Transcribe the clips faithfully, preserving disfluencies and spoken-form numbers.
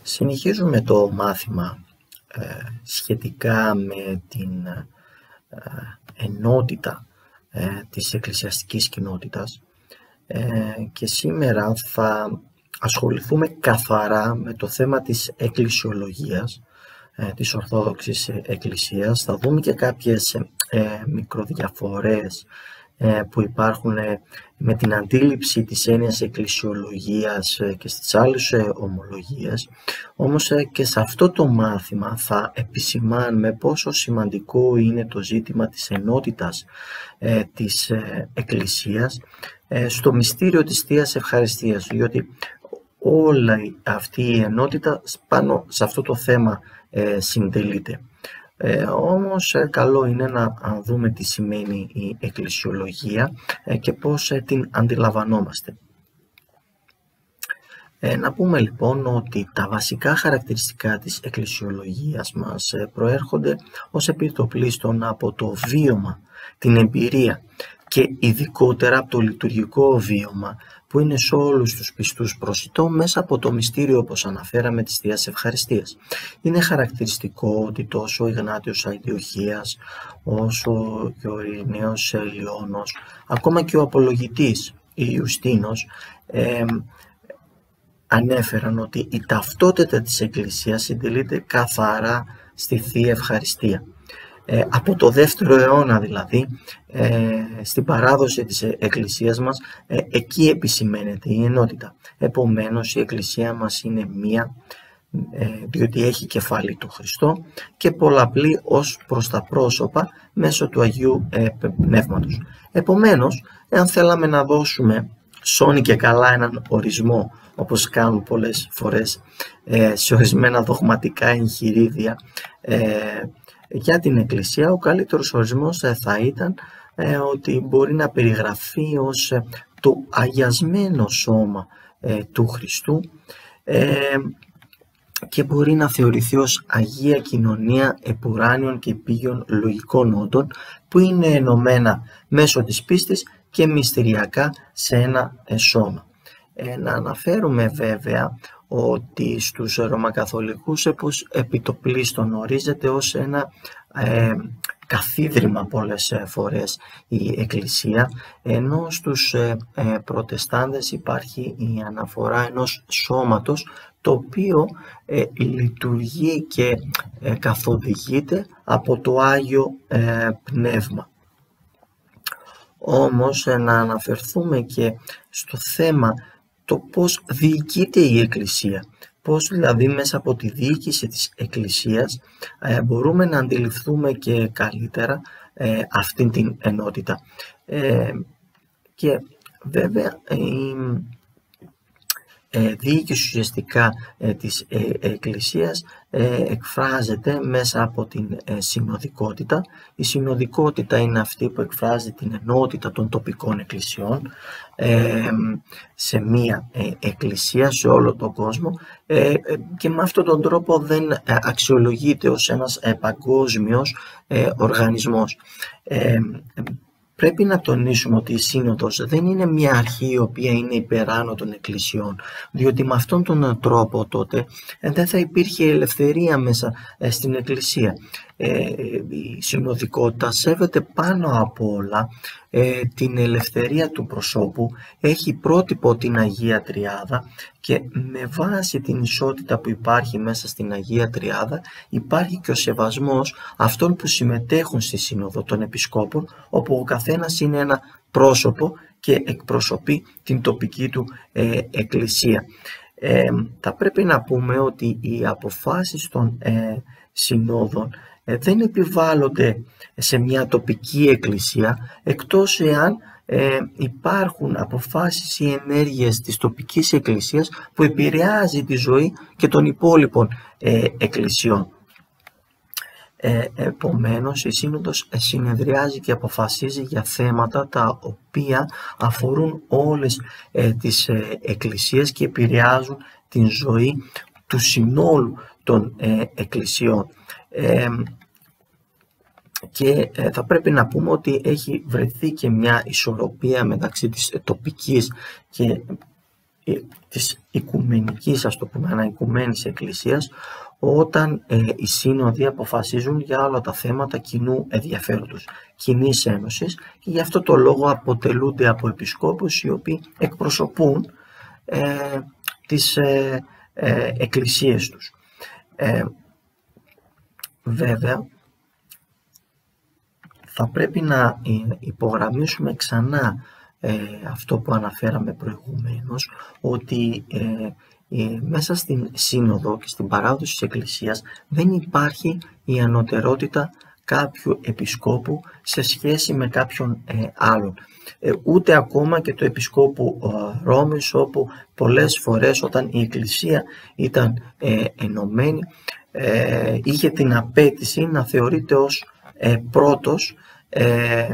Συνεχίζουμε το μάθημα ε, σχετικά με την ε, ενότητα ε, της εκκλησιαστικής κοινότητας ε, και σήμερα θα ασχοληθούμε καθαρά με το θέμα της εκκλησιολογίας, ε, της Ορθόδοξης Εκκλησίας. Θα δούμε και κάποιες ε, μικροδιαφορές που υπάρχουν με την αντίληψη της έννοιας εκκλησιολογίας και στις άλλες ομολογίες. Όμως και σε αυτό το μάθημα θα επισημάνουμε πόσο σημαντικό είναι το ζήτημα της ενότητας ε, της ε, Εκκλησίας ε, στο μυστήριο της Θείας Ευχαριστίας, διότι όλη αυτή η ενότητα πάνω σε αυτό το θέμα ε, συντελείται. Ε, όμως ε, καλό είναι να δούμε τι σημαίνει η εκκλησιολογία ε, και πώς ε, την αντιλαμβανόμαστε. Ε, να πούμε λοιπόν ότι τα βασικά χαρακτηριστικά της εκκλησιολογίας μας ε, προέρχονται ως επιτοπλίστων από το βίωμα, την εμπειρία και ειδικότερα από το λειτουργικό βίωμα που είναι σε όλους τους πιστούς προσιτό μέσα από το μυστήριο, όπως αναφέραμε, της Θείας Ευχαριστίας. Είναι χαρακτηριστικό ότι τόσο ο Ιγνάτιος Αντιοχίας όσο και ο Ειρηναίος Λιώνος, ακόμα και ο Απολογητής Ιουστίνος ε, ανέφεραν ότι η ταυτότητα της Εκκλησίας συντελείται καθαρά στη Θεία Ευχαριστία. Ε, από το δεύτερο αιώνα δηλαδή, ε, στην παράδοση της Εκκλησίας μας, ε, εκεί επισημαίνεται η ενότητα. Επομένως η Εκκλησία μας είναι μία, ε, διότι έχει κεφάλι του Χριστό και πολλαπλή ως προς τα πρόσωπα μέσω του Αγίου ε, Πνεύματος. Επομένως, εάν θέλαμε να δώσουμε σώνει και καλά έναν ορισμό, όπως κάνουν πολλές φορές ε, σε ορισμένα δογματικά εγχειρίδια, ε, για την Εκκλησία, ο καλύτερος ορισμός θα ήταν ε, ότι μπορεί να περιγραφεί ως ε, το αγιασμένο σώμα ε, του Χριστού ε, και μπορεί να θεωρηθεί ως Αγία Κοινωνία επουράνιων και επίγειων λογικών όντων που είναι ενωμένα μέσω της πίστης και μυστηριακά σε ένα ε, σώμα. Ε, να αναφέρουμε βέβαια ότι στους Ρωμακαθολικούς επιτοπλίστων ορίζεται ως ένα ε, καθίδρυμα πολλές φορές η Εκκλησία, ενώ στους ε, ε, Προτεστάντες υπάρχει η αναφορά ενός σώματος το οποίο ε, λειτουργεί και ε, καθοδηγείται από το Άγιο ε, Πνεύμα. Όμως ε, να αναφερθούμε και στο θέμα το πώς διοικείται η Εκκλησία, πώς δηλαδή μέσα από τη διοίκηση της Εκκλησίας ε, μπορούμε να αντιληφθούμε και καλύτερα ε, αυτήν την ενότητα. Ε, και βέβαια η ε, διοίκηση ουσιαστικά ε, της ε, Εκκλησίας ε, εκφράζεται μέσα από την ε, συνοδικότητα. Η συνοδικότητα είναι αυτή που εκφράζει την ενότητα των τοπικών εκκλησιών ε, σε μία ε, εκκλησία σε όλο τον κόσμο ε, και με αυτόν τον τρόπο δεν ε, αξιολογείται ως ένας ε, παγκόσμιος ε, οργανισμός. Ε, Πρέπει να τονίσουμε ότι η Σύνοδος δεν είναι μια αρχή η οποία είναι υπεράνω των εκκλησιών, διότι με αυτόν τον τρόπο τότε δεν θα υπήρχε ελευθερία μέσα στην Εκκλησία. Ε, η συνοδικότητα σέβεται πάνω απ' όλα ε, την ελευθερία του προσώπου, έχει πρότυπο την Αγία Τριάδα και με βάση την ισότητα που υπάρχει μέσα στην Αγία Τριάδα υπάρχει και ο σεβασμός αυτών που συμμετέχουν στη Σύνοδο των Επισκόπων, όπου ο καθένας είναι ένα πρόσωπο και εκπροσωπεί την τοπική του ε, εκκλησία. Ε, θα πρέπει να πούμε ότι οι αποφάσεις των ε, συνόδων ε, δεν επιβάλλονται σε μια τοπική εκκλησία, εκτός εάν ε, υπάρχουν αποφάσεις ή ενέργειες της τοπικής εκκλησίας που επηρεάζει τη ζωή και των υπόλοιπων ε, εκκλησιών. Ε, επομένως, η Σύνοδος συνεδριάζει και αποφασίζει για θέματα τα οποία αφορούν όλες ε, τις ε, εκκλησίες και επηρεάζουν την ζωή του συνόλου των ε, εκκλησιών. Ε, και ε, θα πρέπει να πούμε ότι έχει βρεθεί και μια ισορροπία μεταξύ της τοπικής και της οικουμενικής, ας το πούμε, αναοικουμένης εκκλησίας, όταν ε, οι σύνοδοι αποφασίζουν για όλα τα θέματα κοινού ενδιαφέροντος, κοινής ένωσης, και γι' αυτό το λόγο αποτελούνται από επισκόπους οι οποίοι εκπροσωπούν ε, τις ε, ε, εκκλησίες τους. Ε, βέβαια, θα πρέπει να υπογραμμίσουμε ξανά ε, αυτό που αναφέραμε προηγουμένως, ότι ε, ε, μέσα στην Σύνοδο και στην παράδοση της Εκκλησίας δεν υπάρχει η ανωτερότητα κάποιου επισκόπου σε σχέση με κάποιον ε, άλλον. Ε, ούτε ακόμα και το επισκόπου ε, Ρώμης, όπου πολλές φορές όταν η Εκκλησία ήταν ε, ενωμένη, ε, είχε την απέτηση να θεωρείται ως ε, πρώτος ε,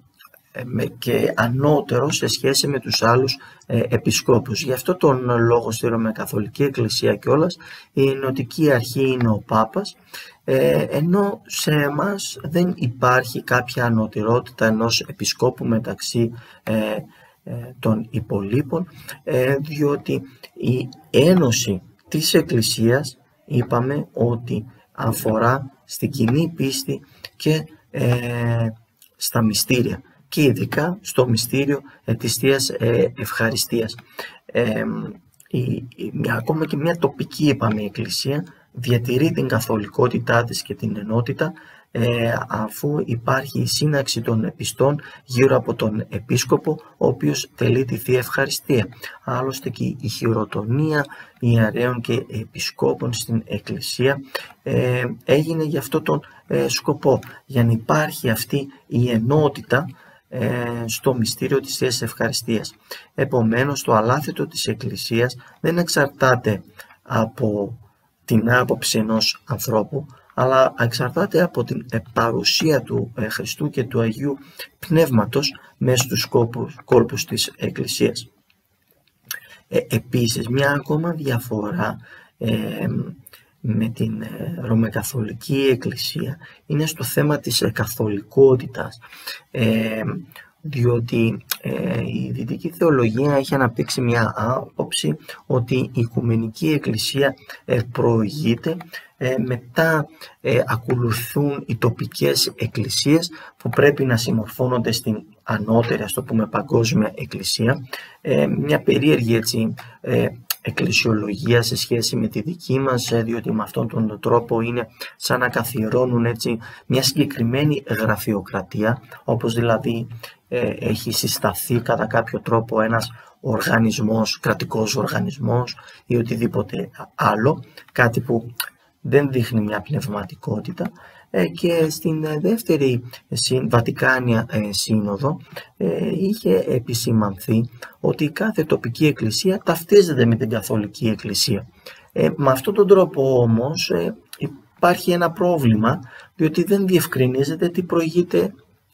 και ανώτερο σε σχέση με τους άλλους ε, επισκόπους. Γι' αυτό τον λόγο στη Ρωμαιοκαθολική Εκκλησία κιόλας η ενωτική αρχή είναι ο Πάπας, ε, ενώ σε εμάς δεν υπάρχει κάποια ανωτερότητα ενός επισκόπου μεταξύ ε, ε, των υπολείπων, ε, διότι η ένωση της Εκκλησίας είπαμε ότι αφορά στην κοινή πίστη και ε, στα μυστήρια, και ειδικά στο μυστήριο της Θείας Ευχαριστίας. Ε, η, η, μια, ακόμα και μια τοπική, είπαμε, εκκλησία διατηρεί την καθολικότητά της και την ενότητα, ε, αφού υπάρχει η σύναξη των επιστών γύρω από τον επίσκοπο, ο οποίος τελεί τη Θεία Ευχαριστία. Άλλωστε και η χειροτονία ιερέων και επισκόπων στην Εκκλησία ε, έγινε για αυτό τον ε, σκοπό, για να υπάρχει αυτή η ενότητα στο μυστήριο της Θείας Ευχαριστίας. Επομένως, το αλάθητο της Εκκλησίας δεν εξαρτάται από την άποψη ενός ανθρώπου, αλλά εξαρτάται από την παρουσία του Χριστού και του Αγίου Πνεύματος μέσα στους κόλπους, κόλπους της Εκκλησίας. Ε, επίσης, μια ακόμα διαφορά ε, με την Ρωμαιοκαθολική Εκκλησία είναι στο θέμα της καθολικότητας, ε, διότι ε, η δυτική θεολογία έχει αναπτύξει μια άποψη ότι η Οικουμενική Εκκλησία ε, προηγείται, ε, μετά ε, ακολουθούν οι τοπικές εκκλησίες που πρέπει να συμμορφώνονται στην ανώτερη, ας το πούμε, παγκόσμια εκκλησία. Ε, μια περίεργη έτσι ε, εκκλησιολογία σε σχέση με τη δική μας, διότι με αυτόν τον τρόπο είναι σαν να καθιερώνουν έτσι μια συγκεκριμένη γραφειοκρατία, όπως δηλαδή ε, έχει συσταθεί κατά κάποιο τρόπο ένας οργανισμός, κρατικός οργανισμός ή οτιδήποτε άλλο, κάτι που δεν δείχνει μια πνευματικότητα. Και στην δεύτερη Βατικάνια Σύνοδο είχε επισημανθεί ότι κάθε τοπική εκκλησία ταυτίζεται με την Καθολική Εκκλησία. Ε, με αυτόν τον τρόπο όμως ε, υπάρχει ένα πρόβλημα, διότι δεν διευκρινίζεται τι προηγείται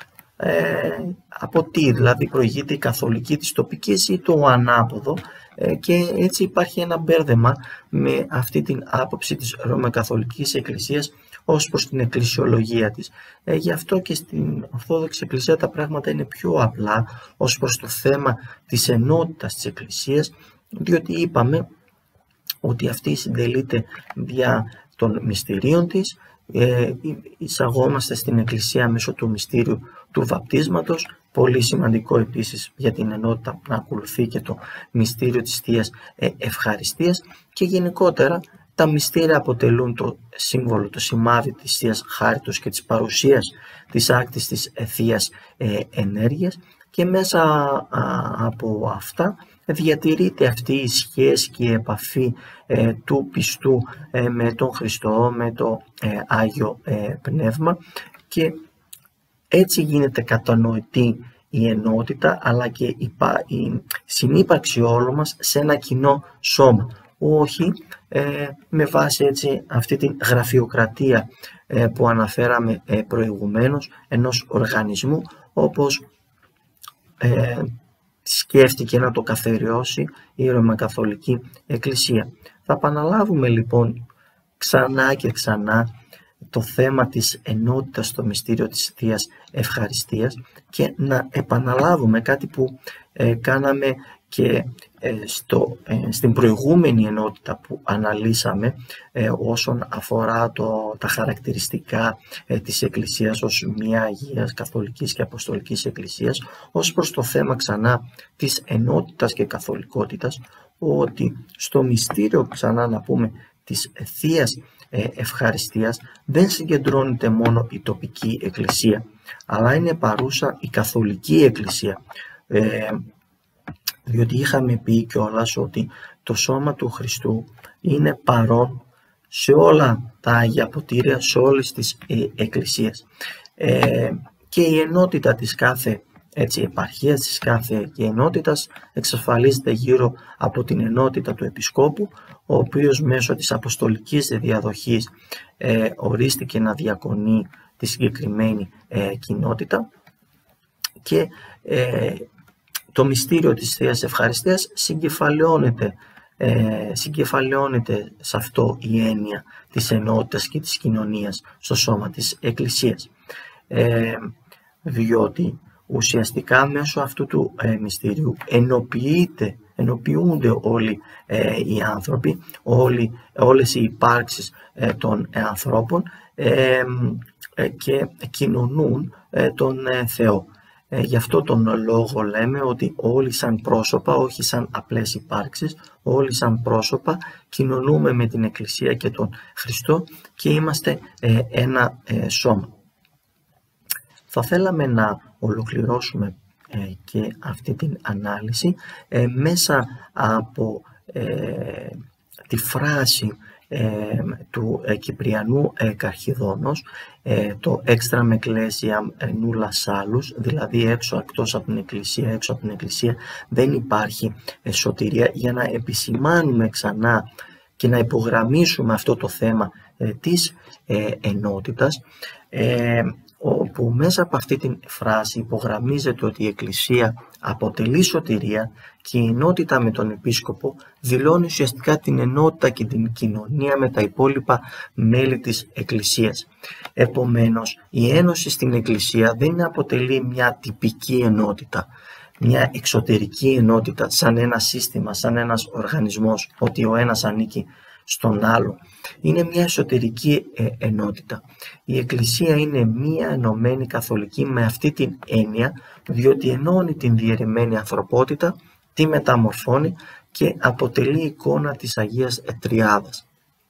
ε, από τι, δηλαδή προηγείται η καθολική της τοπικής ή το ανάποδο, ε, και έτσι υπάρχει ένα μπέρδεμα με αυτή την άποψη της Ρωμαιοκαθολικής Εκκλησίας ως προς την εκκλησιολογία της. Ε, γι' αυτό και στην Ορθόδοξη Εκκλησία τα πράγματα είναι πιο απλά ως προς το θέμα της ενότητας της Εκκλησίας, διότι είπαμε ότι αυτή συντελείται δια των μυστηρίων της. Ε, εισαγόμαστε στην Εκκλησία μέσω του μυστήριου του βαπτίσματος, πολύ σημαντικό επίσης για την ενότητα να ακολουθεί και το μυστήριο της Θείας Ευχαριστίας, και γενικότερα τα μυστήρια αποτελούν το σύμβολο, το σημάδι της Θείας Χάριτος και της παρουσίας της άκτης της Θείας ε, Ενέργειας, και μέσα α, από αυτά διατηρείται αυτή η σχέση και η επαφή ε, του πιστού ε, με τον Χριστό, με το ε, Άγιο ε, Πνεύμα, και έτσι γίνεται κατανοητή η ενότητα αλλά και η, η συνύπαρξη όλων μας σε ένα κοινό σώμα. Όχι ε, με βάση έτσι αυτή την γραφειοκρατία ε, που αναφέραμε ε, προηγουμένως ενός οργανισμού, όπως ε, σκέφτηκε να το καθιερώσει η Ρωμαιοκαθολική Εκκλησία. Θα επαναλάβουμε λοιπόν ξανά και ξανά το θέμα της ενότητας στο μυστήριο της Θείας Ευχαριστίας, και να επαναλάβουμε κάτι που ε, κάναμε Και ε, στο, ε, στην προηγούμενη ενότητα που αναλύσαμε ε, όσον αφορά το, τα χαρακτηριστικά ε, της Εκκλησίας ως μια Αγίας Καθολικής και Αποστολικής Εκκλησίας, ως προς το θέμα ξανά της ενότητας και καθολικότητας, ότι στο μυστήριο, ξανά να πούμε, της Θείας ε, Ευχαριστίας δεν συγκεντρώνεται μόνο η τοπική Εκκλησία, αλλά είναι παρούσα η Καθολική Εκκλησία. Ε, διότι είχαμε πει κιόλας ότι το σώμα του Χριστού είναι παρόν σε όλα τα Άγια Ποτήρια, σε όλες τις ε, εκκλησίες. Ε, και η ενότητα της κάθε έτσι, επαρχίας, της κάθε ενότητας εξασφαλίζεται γύρω από την ενότητα του Επισκόπου, ο οποίος μέσω της αποστολικής διαδοχής ε, ορίστηκε να διακονεί τη συγκεκριμένη ε, κοινότητα, και ε, το μυστήριο της Θείας Ευχαριστίας συγκεφαλαιώνεται, ε, συγκεφαλαιώνεται σε αυτό η έννοια της ενότητας και της κοινωνίας στο σώμα της Εκκλησίας. Ε, διότι ουσιαστικά μέσω αυτού του ε, μυστήριου ενοποιείται, ενοποιούνται όλοι ε, οι άνθρωποι, όλοι, όλες οι υπάρξεις ε, των ε, ανθρώπων ε, ε, και κοινωνούν ε, τον ε, Θεό. Ε, γι' αυτό τον λόγο λέμε ότι όλοι σαν πρόσωπα, όχι σαν απλές υπάρξεις, όλοι σαν πρόσωπα κοινωνούμε με την Εκκλησία και τον Χριστό και είμαστε ε, ένα ε, σώμα. Θα θέλαμε να ολοκληρώσουμε ε, και αυτή την ανάλυση ε, μέσα από ε, τη φράση ε, του ε, Κυπριανού ε, Καρχιδόνος, ε, το «Extra ecclesiam nulla salus», δηλαδή έξω εκτός από την Εκκλησία, έξω από την Εκκλησία δεν υπάρχει ε, σωτηρία, για να επισημάνουμε ξανά και να υπογραμμίσουμε αυτό το θέμα ε, της ε, ενότητας, ε, όπου μέσα από αυτή την φράση υπογραμμίζεται ότι η Εκκλησία αποτελεί σωτηρία και η ενότητα με τον Επίσκοπο δηλώνει ουσιαστικά την ενότητα και την κοινωνία με τα υπόλοιπα μέλη της Εκκλησίας. Επομένως, η ένωση στην Εκκλησία δεν αποτελεί μια τυπική ενότητα, μια εξωτερική ενότητα σαν ένα σύστημα, σαν ένας οργανισμός, ότι ο ένας ανήκει στον άλλο. Είναι μια εσωτερική ε, ενότητα. Η Εκκλησία είναι μια ενωμένη καθολική με αυτή την έννοια, διότι ενώνει την διαιρεμένη ανθρωπότητα, τη μεταμορφώνει και αποτελεί εικόνα της Αγίας Τριάδας.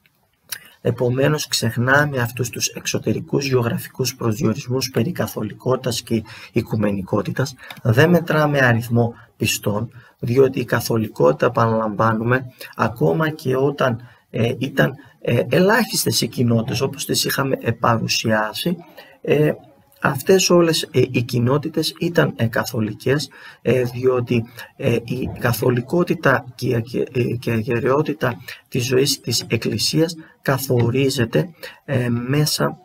Επομένως, ξεχνάμε αυτούς τους εξωτερικούς γεωγραφικούς προσδιορισμούς περί καθολικότητας και οικουμενικότητας. Δεν μετράμε αριθμό πιστών, διότι η καθολικότητα, επαναλαμβάνουμε, ακόμα και όταν ε, ήταν ε, ελάχιστες οι κοινότητες όπως τις είχαμε ε, παρουσιάσει, ε, αυτές όλες ε, οι κοινότητες ήταν ε, καθολικές, ε, διότι ε, η καθολικότητα και, και, ε, και η αγεραιότητα της ζωής της Εκκλησίας καθορίζεται ε, μέσα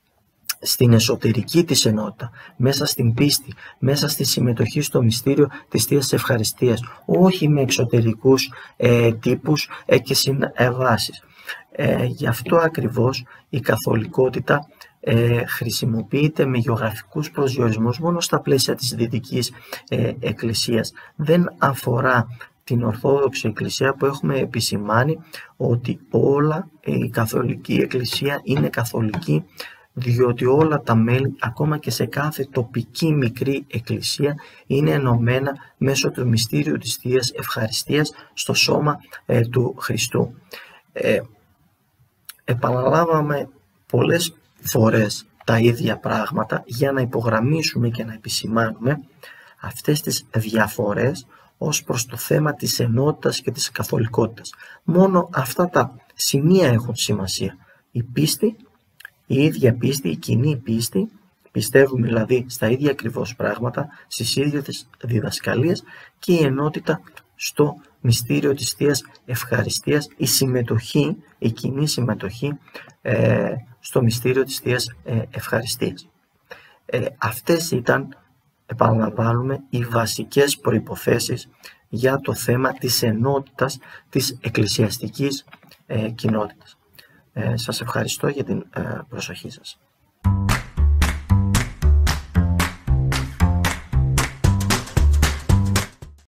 στην εσωτερική της ενότητα, μέσα στην πίστη, μέσα στη συμμετοχή στο μυστήριο της Θείας Ευχαριστίας, όχι με εξωτερικούς ε, τύπους ε, και συνεβάσεις. Ε, γι' αυτό ακριβώς η καθολικότητα ε, χρησιμοποιείται με γεωγραφικούς προσδιορισμούς μόνο στα πλαίσια της Δυτικής ε, Εκκλησίας. Δεν αφορά την Ορθόδοξη Εκκλησία, που έχουμε επισημάνει ότι όλα ε, η Καθολική Εκκλησία είναι καθολική, διότι όλα τα μέλη, ακόμα και σε κάθε τοπική μικρή εκκλησία, είναι ενωμένα μέσω του μυστήριου της Θείας Ευχαριστίας στο σώμα ε, του Χριστού. Ε, επαναλάβαμε πολλές φορές τα ίδια πράγματα για να υπογραμμίσουμε και να επισημάνουμε αυτές τις διαφορές ως προς το θέμα της ενότητας και της καθολικότητας. Μόνο αυτά τα σημεία έχουν σημασία. Η πίστη, η ίδια πίστη, η κοινή πίστη, πιστεύουμε δηλαδή στα ίδια ακριβώς πράγματα, στις ίδιες διδασκαλίες, και η ενότητα στο μυστήριο της Θείας Ευχαριστίας, η συμμετοχή, η κοινή συμμετοχή ε, στο μυστήριο της Θείας ε, Ευχαριστίας. Ε, αυτές ήταν, επαναλαμβάνουμε, οι βασικές προϋποθέσεις για το θέμα της ενότητας της εκκλησιαστικής ε, κοινότητας. Ε, σας ευχαριστώ για την ε, προσοχή σας.